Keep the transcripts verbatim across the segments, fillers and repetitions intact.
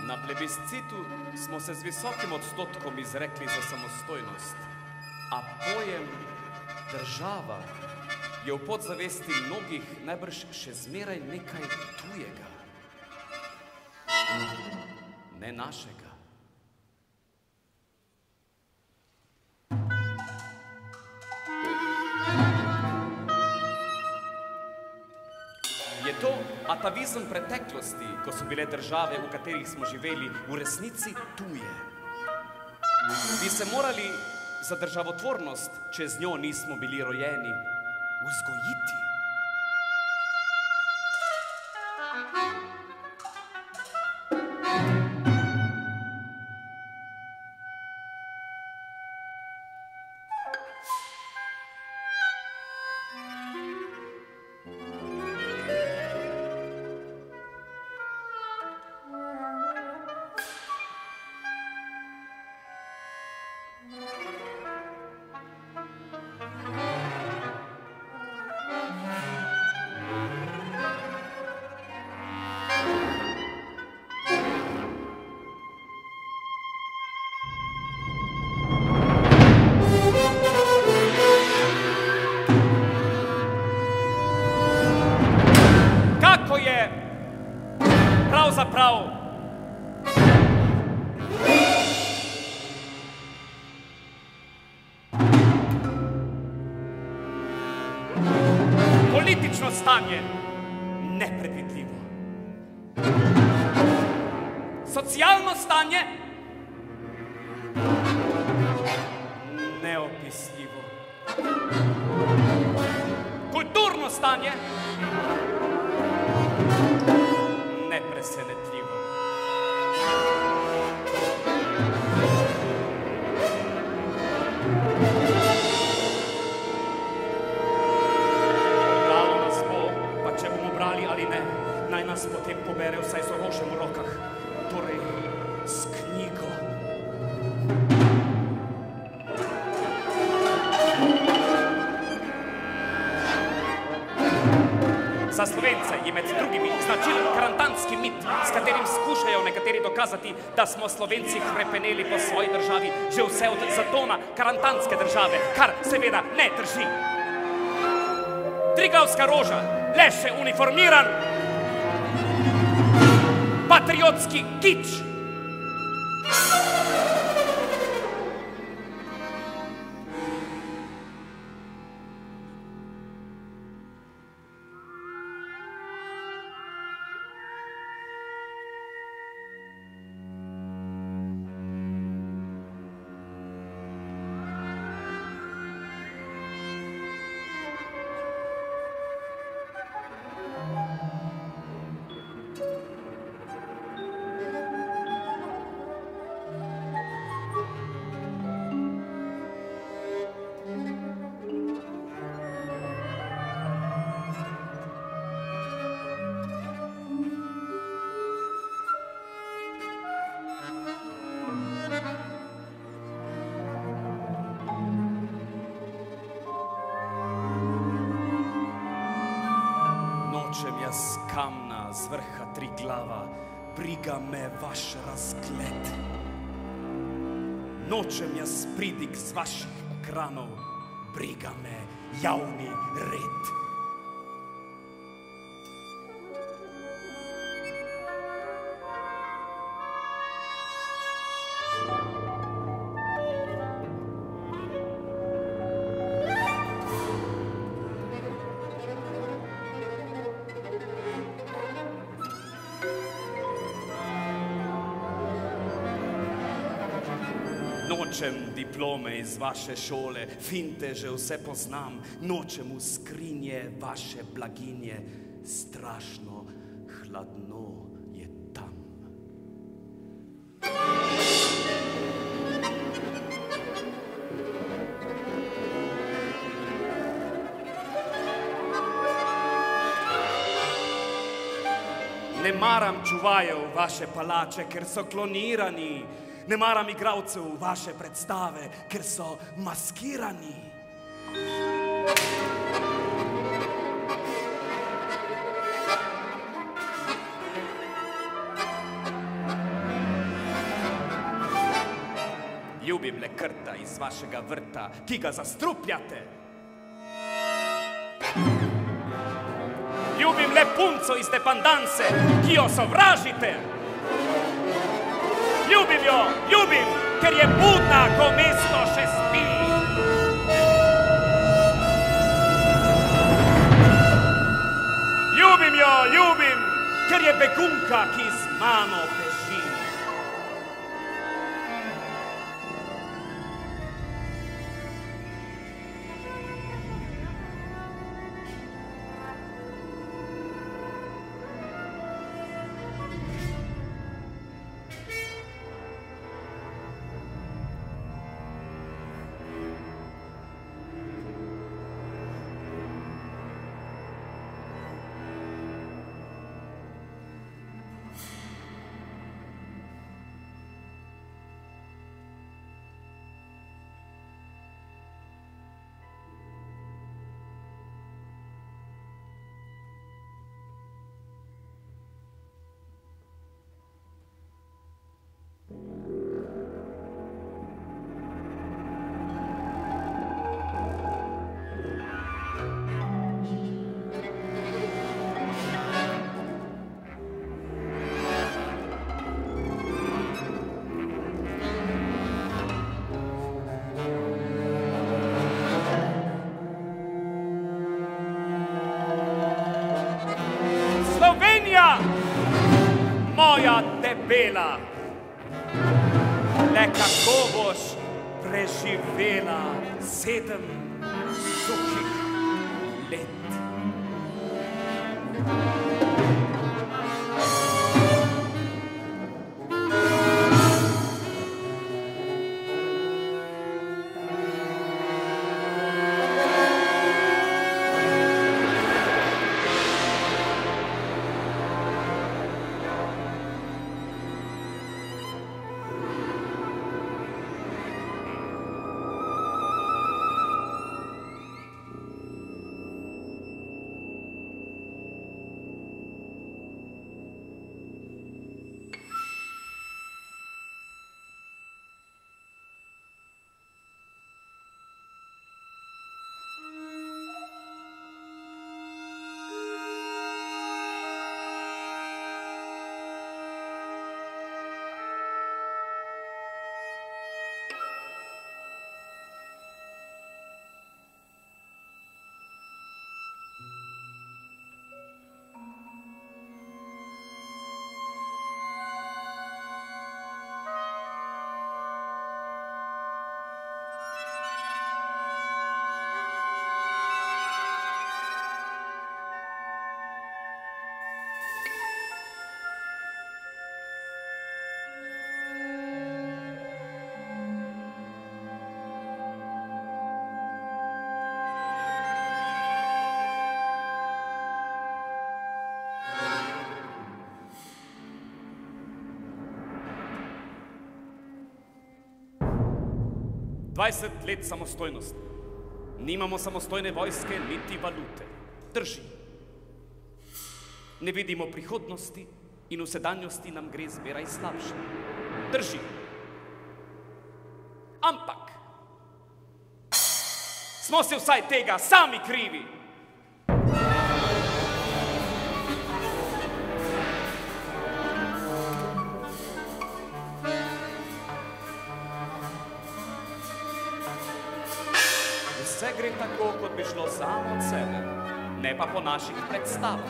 Na plebiscitu smo se z visokim odstotkom izrekli za samostojnost, a pojem država je v podzavesti mnogih najbrž še zmeraj nekaj tujega, ne našega. Je to atavizem preteklosti, ko so bile države, v katerih smo živeli, v resnici tuje? Bi se morali za državotvornost, če z njo nismo bili rojeni, vzgojiti? Pravzaprav politično stanje nepredvidljivo. Socialno stanje neopisljivo. Kulturno stanje nepresenetljivo. Bralo nas bo, pa če bomo brali ali ne, naj nas potem pobere vsaj z orožjem v rokah, torej s knjigo. Za Slovence je med drugimi značilen karantanski mit, s katerim skušajo nekateri dokazati, da smo Slovenci hrepeneli po svoji državi že vse od zatona karantanske države, kar seveda ne drži. Triglavska roža, le še uniformiran patriotski kič. Nočem jaz kamna z vrha Triglava, briga me vaš razgled. Nočem jaz pridig z vaših ekranov, briga me javni red. Nočem diplome iz vaše šole, finte že vse poznam, nočem v skrinje vaše blaginje, strašno hladno je tam. Ne maram čuvajev vaše palače, ker so klonirani. Ne maram igralcev vaše predstave, ker so maskirani. Ljubim le krta iz vašega vrta, ki ga zastrupljate. Ljubim le punco iz depandanse, ki jo sovražite. Ljubim jo, ljubim, ker je budna, ko mesto še spi. Ljubim jo, ljubim, ker je begunka, ki z mano beži. Moja debela, le kako boš preživela sedem suhih let. dvajset let samostojnosti. Nimamo samostojne vojske, niti valute. Drži. Ne vidimo prihodnosti in v sedanjosti nam gre zmeraj slabše. Drži. Ampak smo se vsaj tega sami krivi. Vse gre tako, kot bi šlo samo od sebe, ne pa po naših predstavah.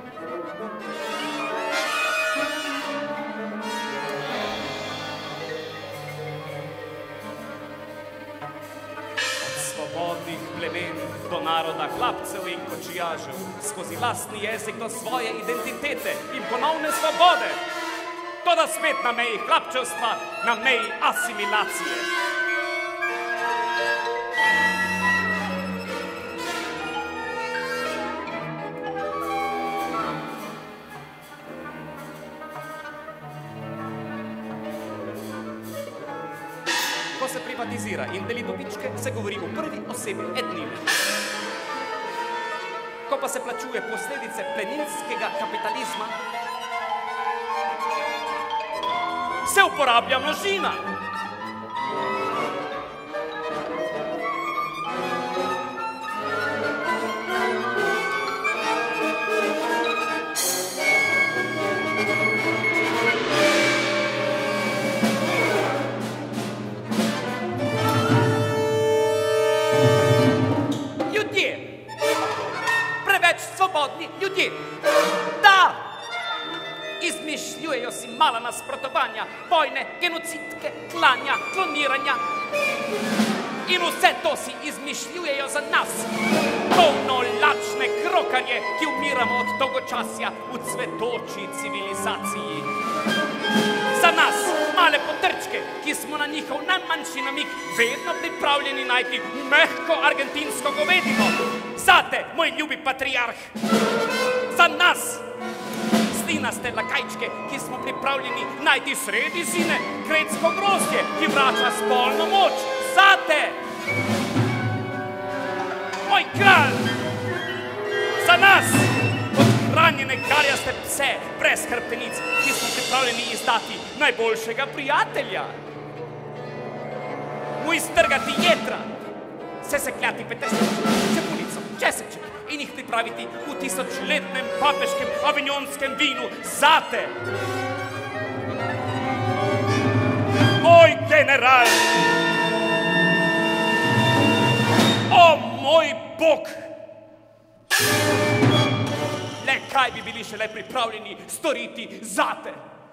Od svobodnih plemen do naroda hlapcev in kočijažev, skozi lastni jezik do svoje identitete in ponovne svobode. Toda spet na meji hlapčevstva, na meji asimilacije. Ko se privatizira in deli dobičke, se govori v prvi osebi ednine. Ko pa se plačuje posledice pleninskega kapitalizma, se uporablja množina. ljudje. Da! Izmišljujejo si mala nasprotovanja, vojne, genocidke, klanja, kloniranja. In vse to si izmišljujejo za nas, polno lačne krokarje, ki umiramo od dolgočasja v cvetoči civilizaciji. Za nas, male potrčke, ki smo na njihov najmanjši namig vedno pripravljeni najti mehko argentinsko govedino. Zate, moj ljubi patriarh. Za nas, slinaste lakajčke, ki smo pripravljeni najti sredi zime kretsko grozdje, ki vrača spolno moč. Zate, moj kralj. Za nas, ranjene karjaste pse, brez hrbtenic, ki smo pripravljeni izdati najboljšega prijatelja. Mu iztrgati jedra, se sekljati petersnico, čepulico, česeček in jih pripraviti v tisočletnem papeškem avignonskem vinu zate. Moj general! O, moj Bog! Le kaj bi bili šele pripravljeni storiti zate?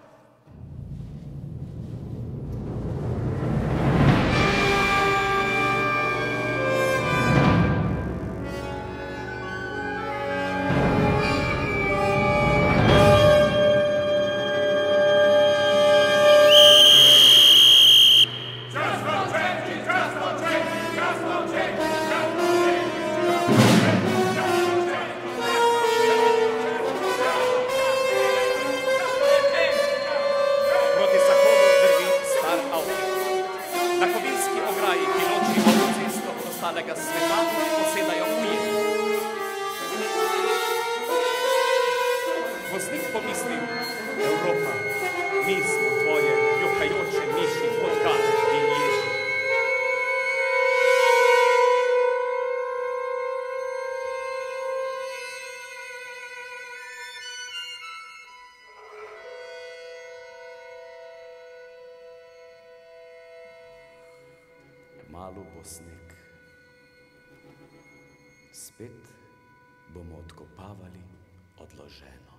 Malo bo sneg. Spet bomo odkopavali odloženo.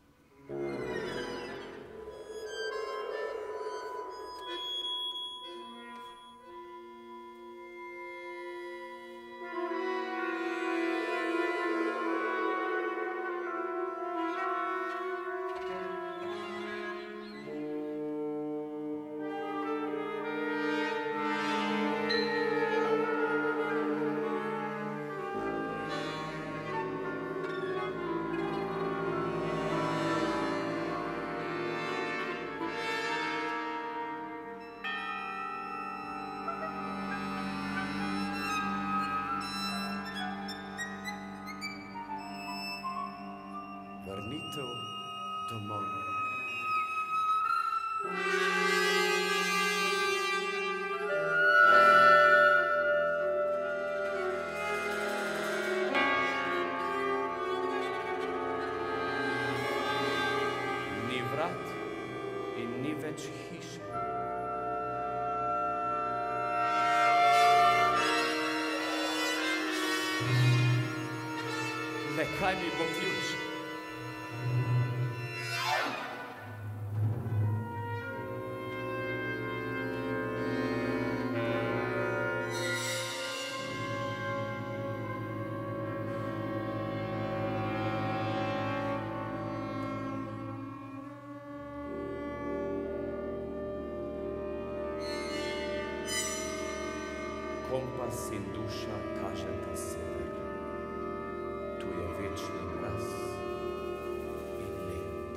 Vrnitev domov. Ni vrat in ni več hiše. Le kaj mi bo ključ? Kompas in duša kažeta sever. Tu je večni mraz in led.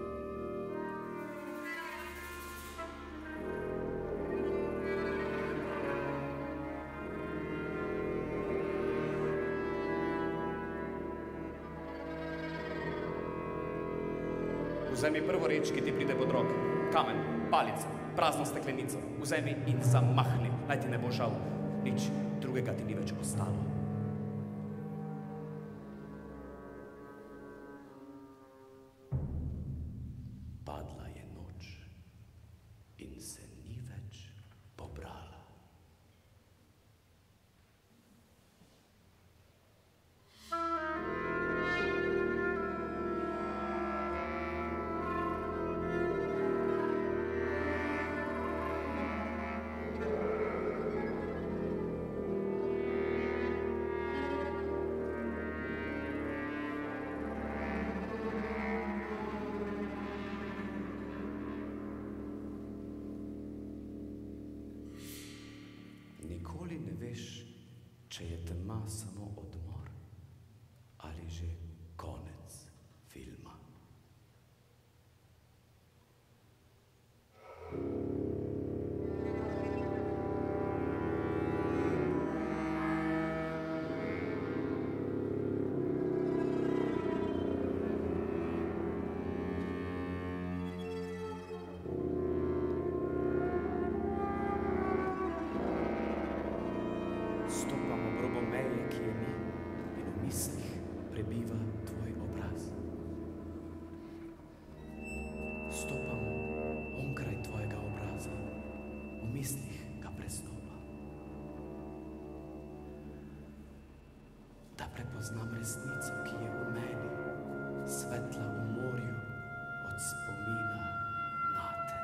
Vzemi prvo reč, ki ti pride pod roke. Kamen, palico, prazno steklenico. Vzemi in zamahni, naj ti ne bo žal. Nič drugega ti ni več ostalo. Padla je noč in se ni več pobrala. Nikoli ne veš, če je tema samo odmor ali že konec filma. Stopam ob robo meje, ki je ni, in v mislih prebiva tvoj obraz. Stopam onkraj tvojega obraza, v mislih ga prestopa. Da prepoznam resnico, ki je v meni, svetla v morju od spomina nate.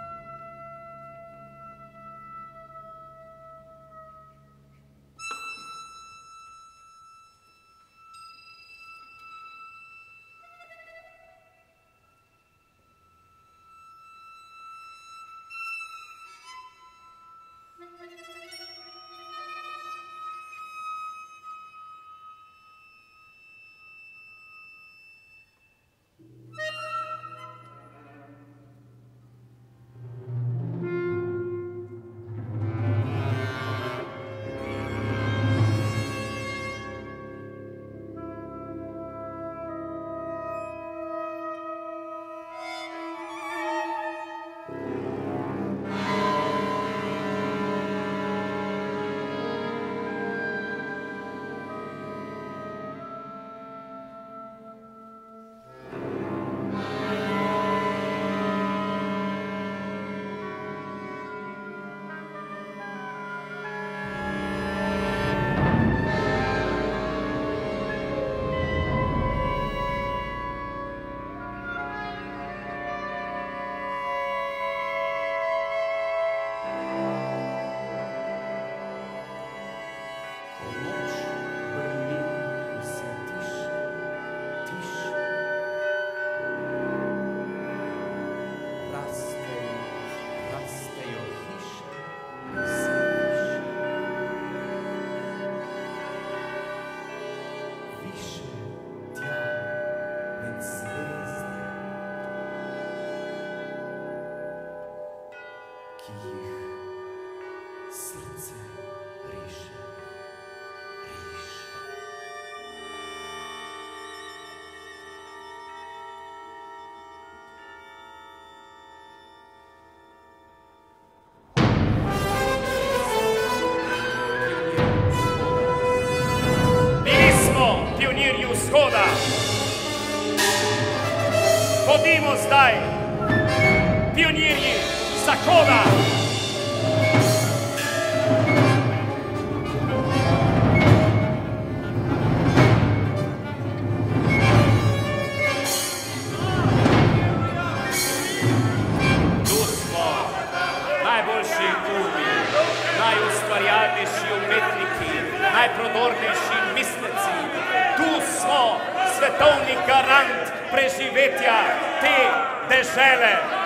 Ki jih srce riše, riše. Bili smo pionirji vzhoda. Bodimo zdaj pionirji zahoda. Tu smo najboljši umi, najustvarjalnejši umetniki, najprodornejši misleci. Tu smo svetovni garant preživetja te dežele.